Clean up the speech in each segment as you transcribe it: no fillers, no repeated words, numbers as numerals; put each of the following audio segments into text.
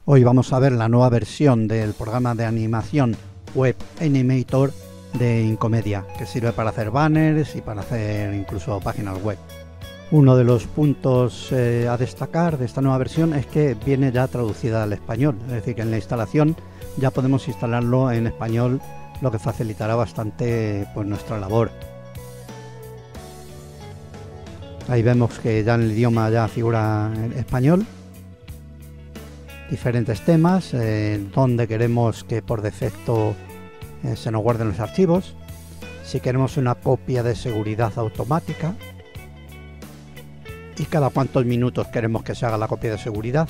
Hoy vamos a ver la nueva versión del programa de animación Web Animator de Incomedia, que sirve para hacer banners y para hacer incluso páginas web. Uno de los puntos a destacar de esta nueva versión es que viene ya traducida al español, es decir, que en la instalación ya podemos instalarlo en español, lo que facilitará bastante pues, nuestra labor. Ahí vemos que ya en el idioma ya figura en español. Diferentes temas, donde queremos que por defecto se nos guarden los archivos. Si queremos una copia de seguridad automática. Y cada cuántos minutos queremos que se haga la copia de seguridad.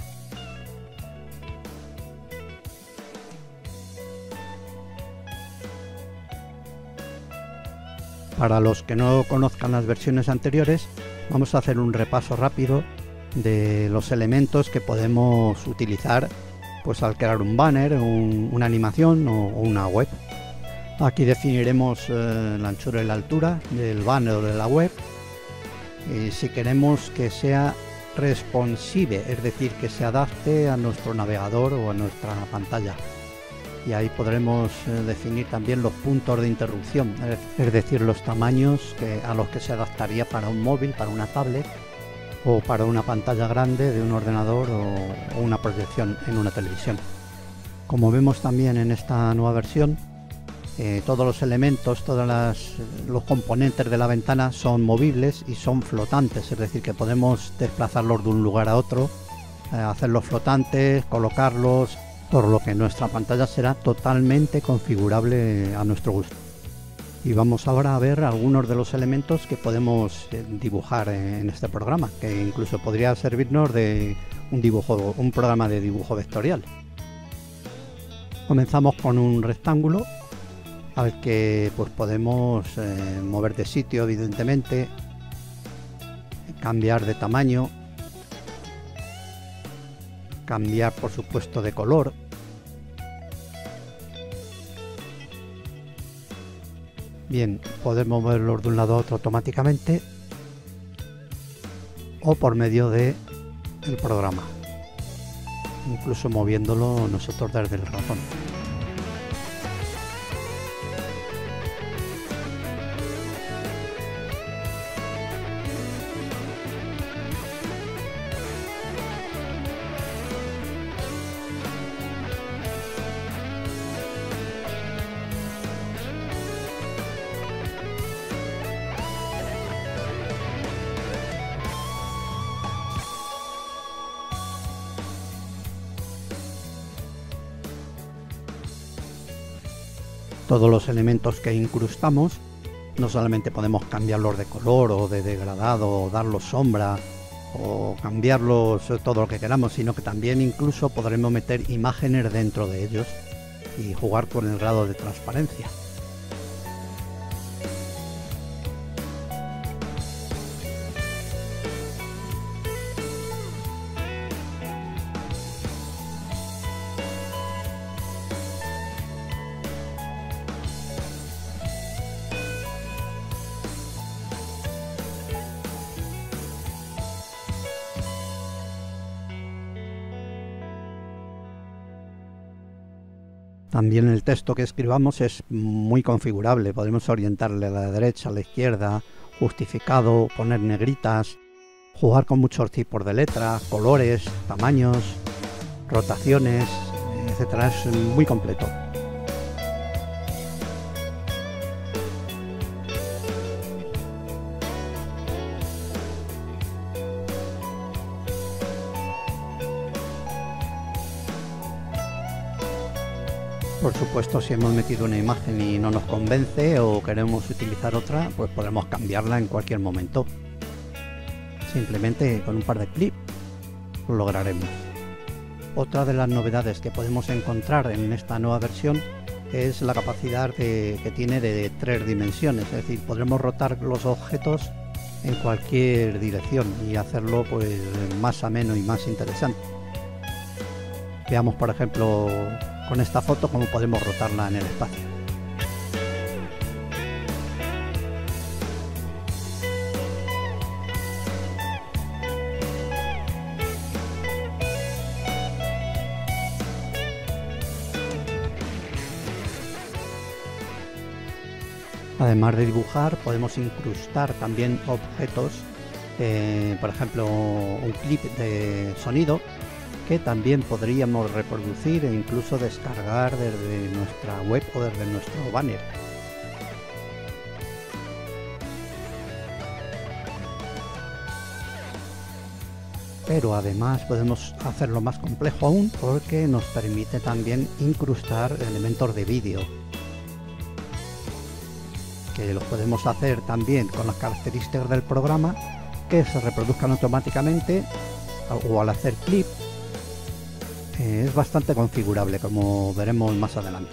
Para los que no conozcan las versiones anteriores, vamos a hacer un repaso rápido de los elementos que podemos utilizar pues al crear un banner, una animación o una web. Aquí definiremos la anchura y la altura del banner o de la web. Y si queremos que sea responsive, es decir, que se adapte a nuestro navegador o a nuestra pantalla. Y ahí podremos definir también los puntos de interrupción, es decir, los tamaños a los que se adaptaría para un móvil, para una tablet o para una pantalla grande de un ordenador o una proyección en una televisión. Como vemos también en esta nueva versión, todos los elementos, los componentes de la ventana son movibles y son flotantes, es decir, que podemos desplazarlos de un lugar a otro, hacerlos flotantes, colocarlos, por lo que nuestra pantalla será totalmente configurable a nuestro gusto. Y vamos ahora a ver algunos de los elementos que podemos dibujar en este programa, que incluso podría servirnos de un programa de dibujo vectorial. Comenzamos con un rectángulo al que pues podemos mover de sitio, evidentemente, cambiar de tamaño, cambiar por supuesto de color. Bien, podemos moverlos de un lado a otro automáticamente o por medio del programa, incluso moviéndolo nosotros desde el ratón. Todos los elementos que incrustamos, no solamente podemos cambiarlos de color o de degradado o darlos sombra o cambiarlos todo lo que queramos, sino que también incluso podremos meter imágenes dentro de ellos y jugar con el grado de transparencia. También el texto que escribamos es muy configurable, podemos orientarle a la derecha, a la izquierda, justificado, poner negritas, jugar con muchos tipos de letras, colores, tamaños, rotaciones, etcétera. Es muy completo. Por supuesto, si hemos metido una imagen y no nos convence o queremos utilizar otra, pues podemos cambiarla en cualquier momento. Simplemente con un par de clics lo lograremos. Otra de las novedades que podemos encontrar en esta nueva versión es la capacidad que tiene de 3 dimensiones, es decir, podremos rotar los objetos en cualquier dirección y hacerlo pues más ameno y más interesante. Veamos, por ejemplo, con esta foto cómo podemos rotarla en el espacio. Además de dibujar, podemos incrustar también objetos, por ejemplo, un clip de sonido que también podríamos reproducir e incluso descargar desde nuestra web o desde nuestro banner. Pero además podemos hacerlo más complejo aún porque nos permite también incrustar elementos de vídeo, que los podemos hacer también con las características del programa, que se reproduzcan automáticamente o al hacer clip. Es bastante configurable, como veremos más adelante.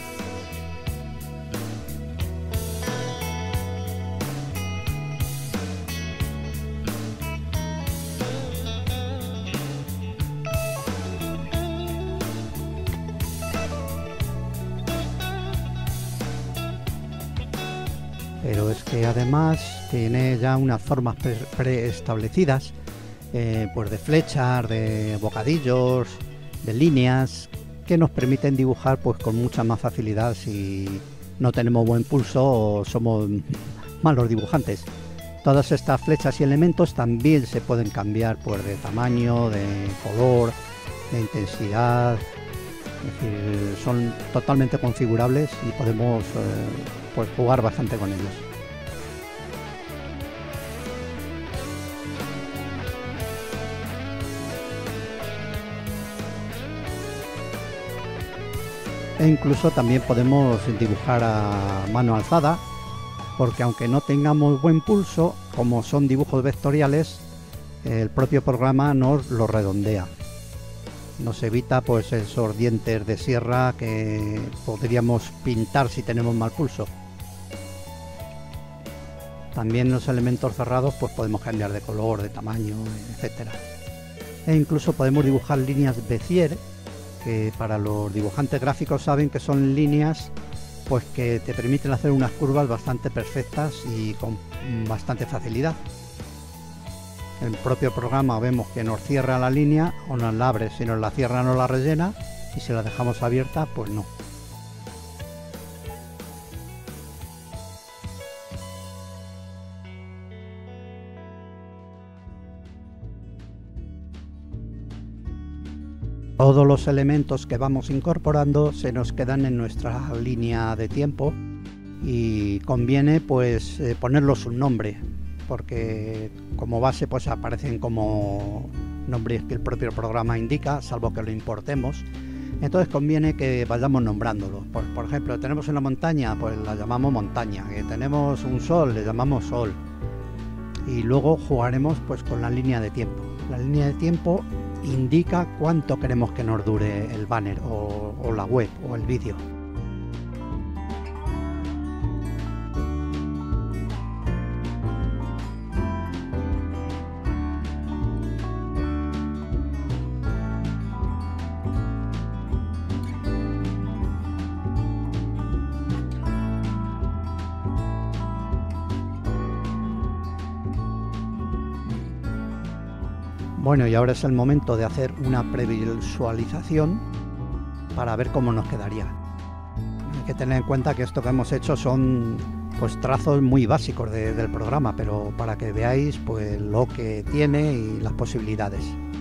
Pero es que además tiene ya unas formas preestablecidas, pues de flechas, de bocadillos, de líneas, que nos permiten dibujar pues con mucha más facilidad si no tenemos buen pulso o somos malos dibujantes. Todas estas flechas y elementos también se pueden cambiar pues de tamaño, de color, de intensidad. Es decir, son totalmente configurables y podemos pues jugar bastante con ellos. E incluso también podemos dibujar a mano alzada, porque aunque no tengamos buen pulso, como son dibujos vectoriales, el propio programa nos lo redondea. Nos evita pues esos dientes de sierra que podríamos pintar si tenemos mal pulso. También los elementos cerrados pues podemos cambiar de color, de tamaño, etcétera. E incluso podemos dibujar líneas Bézier, que para los dibujantes gráficos saben que son líneas pues que te permiten hacer unas curvas bastante perfectas y con bastante facilidad. El propio programa vemos que nos cierra la línea o nos la abre. Si nos la cierra nos la rellena, y si la dejamos abierta pues no. Todos los elementos que vamos incorporando se nos quedan en nuestra línea de tiempo y conviene pues ponerlos un nombre, porque como base pues aparecen como nombres que el propio programa indica, salvo que lo importemos. Entonces conviene que vayamos nombrándolos. Por ejemplo, tenemos una montaña, pues la llamamos montaña. Tenemos un sol, le llamamos sol. Y luego jugaremos pues con la línea de tiempo. La línea de tiempo indica cuánto queremos que nos dure el banner o la web o el vídeo. Bueno, y ahora es el momento de hacer una previsualización para ver cómo nos quedaría. Hay que tener en cuenta que esto que hemos hecho son pues trazos muy básicos del programa, pero para que veáis pues lo que tiene y las posibilidades.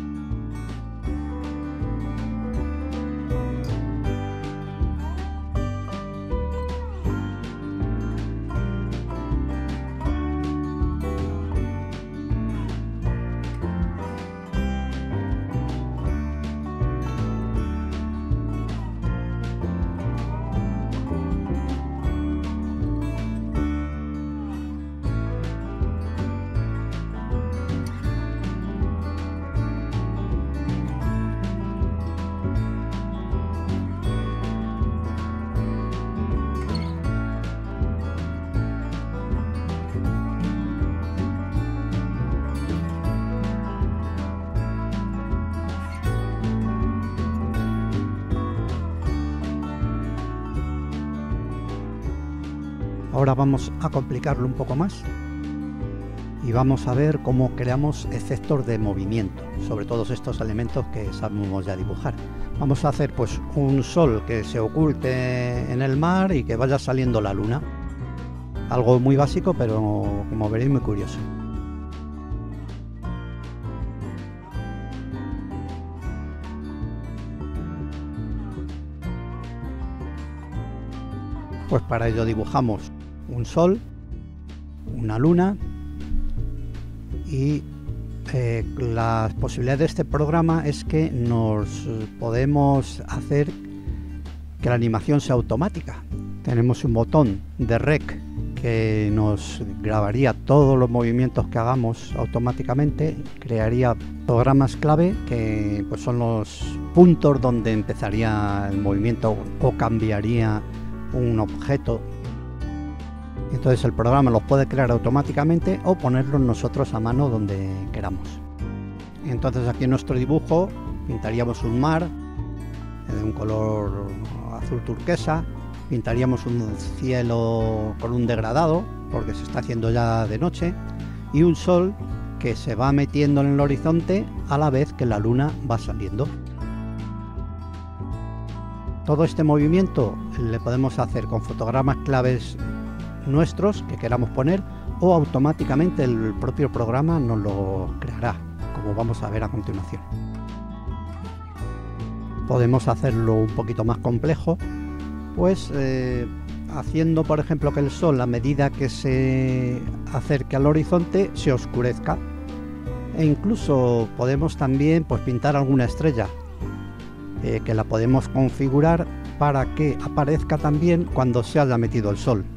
Ahora vamos a complicarlo un poco más y vamos a ver cómo creamos efectos de movimiento sobre todos estos elementos que sabemos ya dibujar. Vamos a hacer pues un sol que se oculte en el mar y que vaya saliendo la luna. Algo muy básico, pero como veréis muy curioso. Pues para ello dibujamos un sol, una luna y las posibilidades de este programa es que nos podemos hacer que la animación sea automática. Tenemos un botón de rec que nos grabaría todos los movimientos que hagamos automáticamente, crearía programas clave que pues son los puntos donde empezaría el movimiento o cambiaría un objeto. Entonces el programa los puede crear automáticamente o ponerlos nosotros a mano donde queramos. Entonces aquí en nuestro dibujo pintaríamos un mar de un color azul turquesa, pintaríamos un cielo con un degradado porque se está haciendo ya de noche y un sol que se va metiendo en el horizonte a la vez que la luna va saliendo. Todo este movimiento le podemos hacer con fotogramas claves nuestros que queramos poner o automáticamente el propio programa nos lo creará, como vamos a ver a continuación. Podemos hacerlo un poquito más complejo, pues haciendo por ejemplo que el sol a medida que se acerque al horizonte se oscurezca, e incluso podemos también pues pintar alguna estrella que la podemos configurar para que aparezca también cuando se haya metido el sol.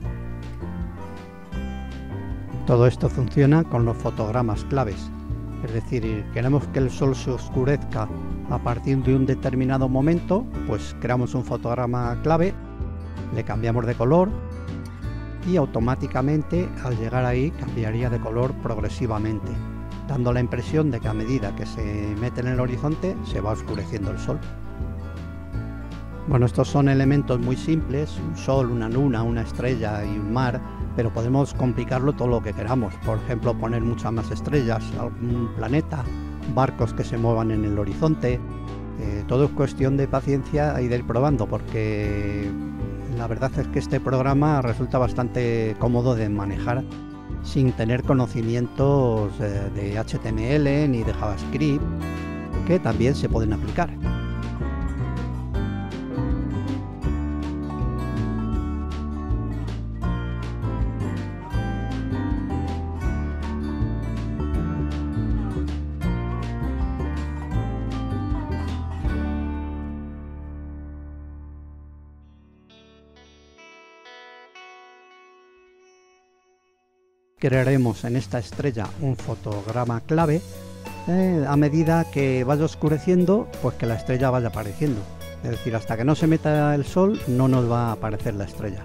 Todo esto funciona con los fotogramas claves, es decir, queremos que el sol se oscurezca a partir de un determinado momento, pues creamos un fotograma clave, le cambiamos de color y automáticamente al llegar ahí cambiaría de color progresivamente, dando la impresión de que a medida que se mete en el horizonte se va oscureciendo el sol. Bueno, estos son elementos muy simples, un sol, una luna, una estrella y un mar, pero podemos complicarlo todo lo que queramos. Por ejemplo, poner muchas más estrellas, algún planeta, barcos que se muevan en el horizonte. Todo es cuestión de paciencia y de ir probando, porque la verdad es que este programa resulta bastante cómodo de manejar sin tener conocimientos de HTML ni de JavaScript, que también se pueden aplicar. Crearemos en esta estrella un fotograma clave a medida que vaya oscureciendo, pues que la estrella vaya apareciendo. Es decir, hasta que no se meta el sol no nos va a aparecer la estrella.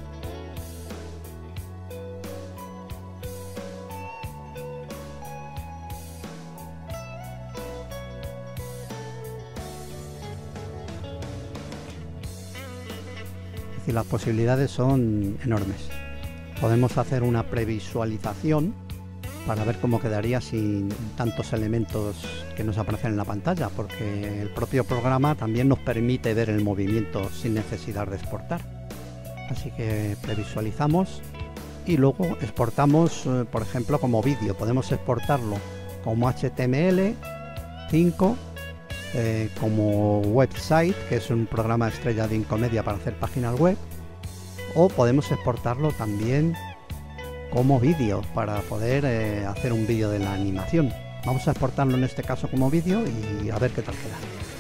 Es decir, las posibilidades son enormes. Podemos hacer una previsualización para ver cómo quedaría sin tantos elementos que nos aparecen en la pantalla, porque el propio programa también nos permite ver el movimiento sin necesidad de exportar. Así que previsualizamos y luego exportamos, por ejemplo, como vídeo. Podemos exportarlo como HTML5, como website, que es un programa estrella de Incomedia para hacer páginas web, o podemos exportarlo también como vídeo para poder hacer un vídeo de la animación. Vamos a exportarlo en este caso como vídeo y a ver qué tal queda.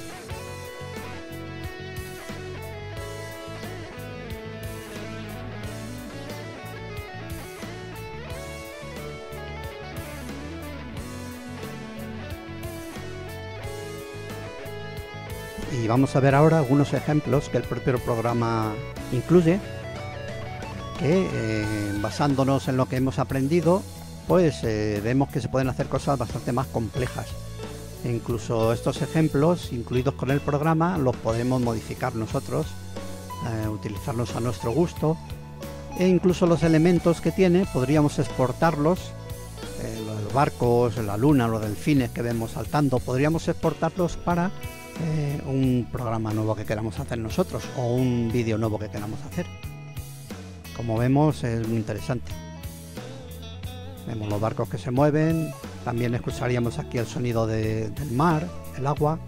Y vamos a ver ahora algunos ejemplos que el propio programa incluye, que basándonos en lo que hemos aprendido, pues vemos que se pueden hacer cosas bastante más complejas. E incluso estos ejemplos incluidos con el programa los podemos modificar nosotros, utilizarlos a nuestro gusto, e incluso los elementos que tiene podríamos exportarlos, los barcos, la luna, los delfines que vemos saltando, podríamos exportarlos para un programa nuevo que queramos hacer nosotros o un vídeo nuevo que queramos hacer. Como vemos, es muy interesante. Vemos los barcos que se mueven, también escucharíamos aquí el sonido del mar, el agua.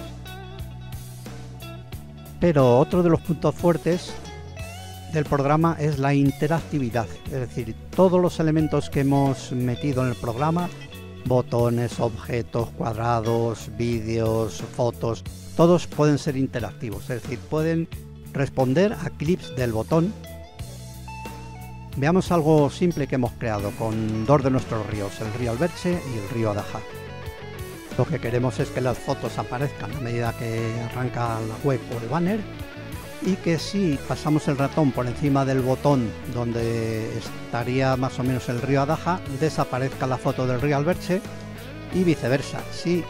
Pero otro de los puntos fuertes del programa es la interactividad, es decir, todos los elementos que hemos metido en el programa, botones, objetos, cuadrados, vídeos, fotos, todos pueden ser interactivos, es decir, pueden responder a clips del botón. Veamos algo simple que hemos creado con dos de nuestros ríos, el río Alberche y el río Adaja. Lo que queremos es que las fotos aparezcan a medida que arranca la web o el banner, y que si pasamos el ratón por encima del botón donde estaría más o menos el río Adaja, desaparezca la foto del río Alberche, y viceversa.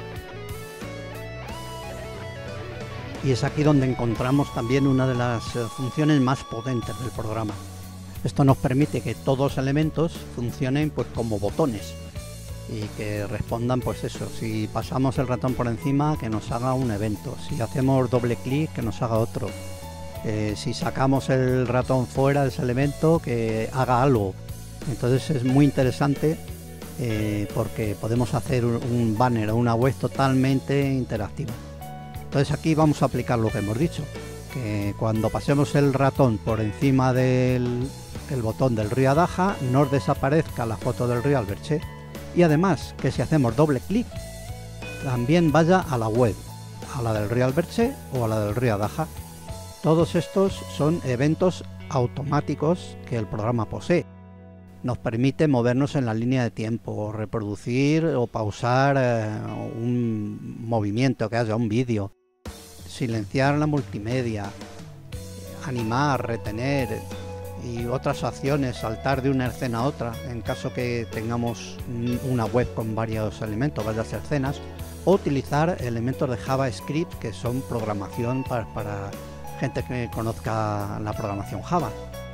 Y es aquí donde encontramos también una de las funciones más potentes del programa. Esto nos permite que todos los elementos funcionen pues como botones y que respondan, pues eso, si pasamos el ratón por encima, que nos haga un evento, si hacemos doble clic, que nos haga otro, si sacamos el ratón fuera de ese elemento, que haga algo. Entonces es muy interesante porque podemos hacer un banner o una web totalmente interactiva. Entonces aquí vamos a aplicar lo que hemos dicho, que cuando pasemos el ratón por encima del botón del río Adaja, nos desaparezca la foto del río Alberche, y además que si hacemos doble clic también vaya a la web, a la del río Alberche o a la del río Adaja. Todos estos son eventos automáticos que el programa posee. Nos permite movernos en la línea de tiempo, reproducir o pausar un movimiento que haya, un vídeo, silenciar la multimedia, animar, retener y otras acciones, saltar de una escena a otra en caso que tengamos una web con varios elementos, varias escenas, o utilizar elementos de JavaScript que son programación para gente que conozca la programación Java.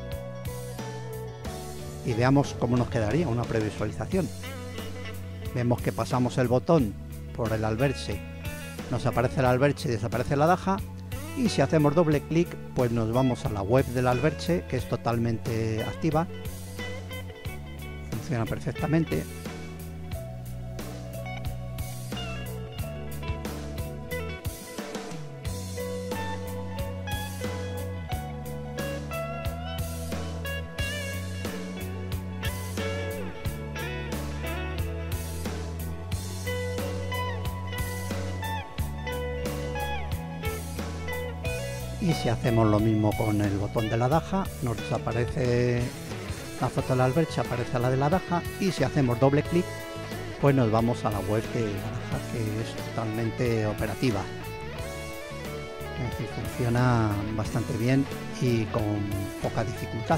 Y veamos cómo nos quedaría una previsualización. Vemos que pasamos el botón por el Alberche, nos aparece el Alberche y desaparece la Adaja, y si hacemos doble clic pues nos vamos a la web del Alberche, que es totalmente activa, funciona perfectamente. Y si hacemos lo mismo con el botón de la Adaja, nos desaparece la foto del Alberche, aparece la de la Adaja, y si hacemos doble clic, pues nos vamos a la web de Adaja, que es totalmente operativa. Es decir, funciona bastante bien y con poca dificultad.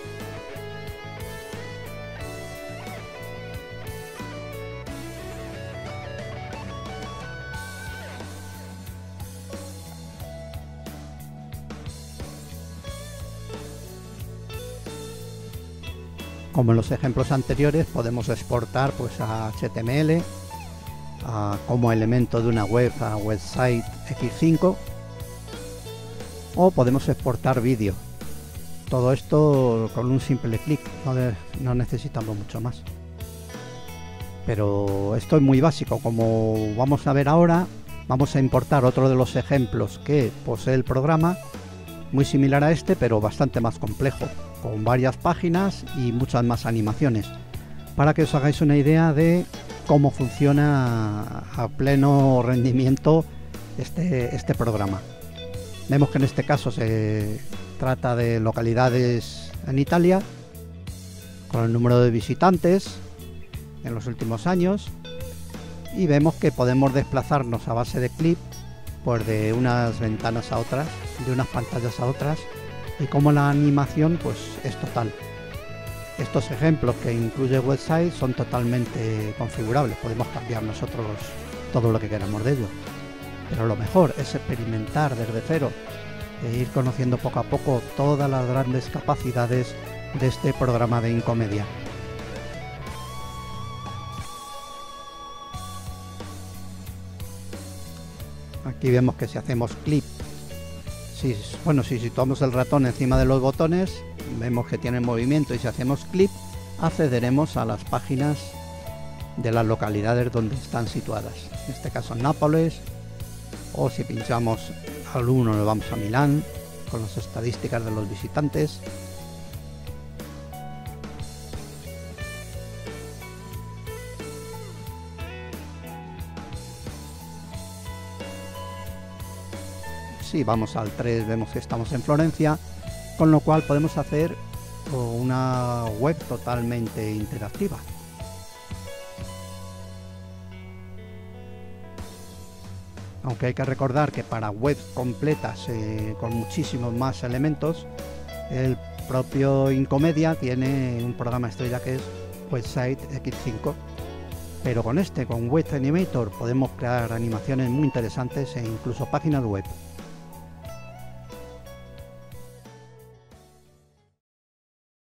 Como en los ejemplos anteriores, podemos exportar pues a HTML, como elemento de una web a website X5, o podemos exportar vídeo. Todo esto con un simple clic, no necesitamos mucho más. Pero esto es muy básico. Como vamos a ver ahora, vamos a importar otro de los ejemplos que posee el programa, muy similar a este, pero bastante más complejo, con varias páginas y muchas más animaciones, para que os hagáis una idea de cómo funciona a pleno rendimiento este programa. Vemos que en este caso se trata de localidades en Italia, con el número de visitantes en los últimos años, y vemos que podemos desplazarnos a base de clip pues de unas ventanas a otras, de unas pantallas a otras, y como la animación pues es total. Estos ejemplos que incluye website son totalmente configurables, podemos cambiar nosotros todo lo que queramos de ellos, pero lo mejor es experimentar desde cero e ir conociendo poco a poco todas las grandes capacidades de este programa de Incomedia. Aquí vemos que si hacemos clic, si situamos el ratón encima de los botones, vemos que tiene movimiento y si hacemos clic accederemos a las páginas de las localidades donde están situadas, en este caso Nápoles, o si pinchamos al 1 nos vamos a Milán con las estadísticas de los visitantes. Si vamos al 3 vemos que estamos en Florencia, con lo cual podemos hacer una web totalmente interactiva. Aunque hay que recordar que para webs completas con muchísimos más elementos, el propio Incomedia tiene un programa estrella que es Website X5, pero con Web Animator podemos crear animaciones muy interesantes e incluso páginas web.